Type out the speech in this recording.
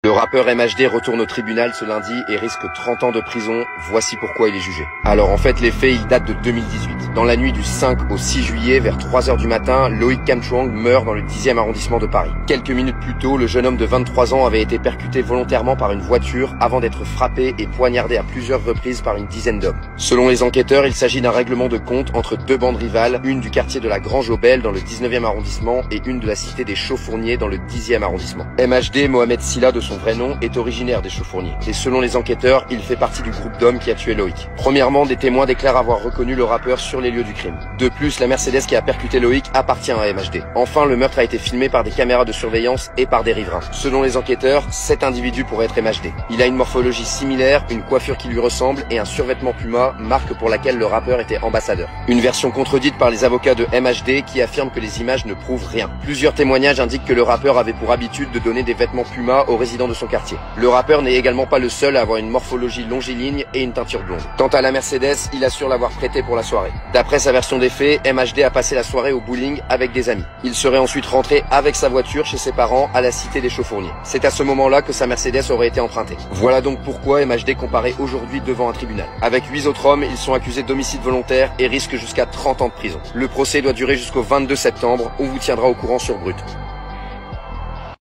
Le rappeur MHD retourne au tribunal ce lundi et risque 30 ans de prison. Voici pourquoi il est jugé. Alors en fait, les faits, ils datent de 2018. Dans la nuit du 5 au 6 juillet, vers 3 heures du matin, Loïc Kamchuang meurt dans le 10e arrondissement de Paris. Quelques minutes plus tôt, le jeune homme de 23 ans avait été percuté volontairement par une voiture avant d'être frappé et poignardé à plusieurs reprises par une dizaine d'hommes. Selon les enquêteurs, il s'agit d'un règlement de compte entre deux bandes rivales, une du quartier de la Grange-aux-Belles dans le 19e arrondissement et une de la cité des Chaux-Fourniers dans le 10e arrondissement. MHD, Mohamed Silla de son vrai nom, est originaire des Chaux-Fourniers. Et selon les enquêteurs, il fait partie du groupe d'hommes qui a tué Loïc. Premièrement, des témoins déclarent avoir reconnu le rappeur sur les lieux du crime. De plus, la Mercedes qui a percuté Loïc appartient à MHD. Enfin, le meurtre a été filmé par des caméras de surveillance et par des riverains. Selon les enquêteurs, cet individu pourrait être MHD. Il a une morphologie similaire, une coiffure qui lui ressemble et un survêtement Puma, marque pour laquelle le rappeur était ambassadeur. Une version contredite par les avocats de MHD qui affirment que les images ne prouvent rien. Plusieurs témoignages indiquent que le rappeur avait pour habitude de donner des vêtements Puma aux résidents de son quartier. Le rappeur n'est également pas le seul à avoir une morphologie longiligne et une teinture blonde. Quant à la Mercedes, il assure l'avoir prêtée pour la soirée. D'après sa version des faits, MHD a passé la soirée au bowling avec des amis. Il serait ensuite rentré avec sa voiture chez ses parents à la cité des Chaux-Fourniers. C'est à ce moment-là que sa Mercedes aurait été empruntée. Voilà donc pourquoi MHD comparaît aujourd'hui devant un tribunal. Avec 8 autres hommes, ils sont accusés d'homicide volontaire et risquent jusqu'à 30 ans de prison. Le procès doit durer jusqu'au 22 septembre. On vous tiendra au courant sur Brut.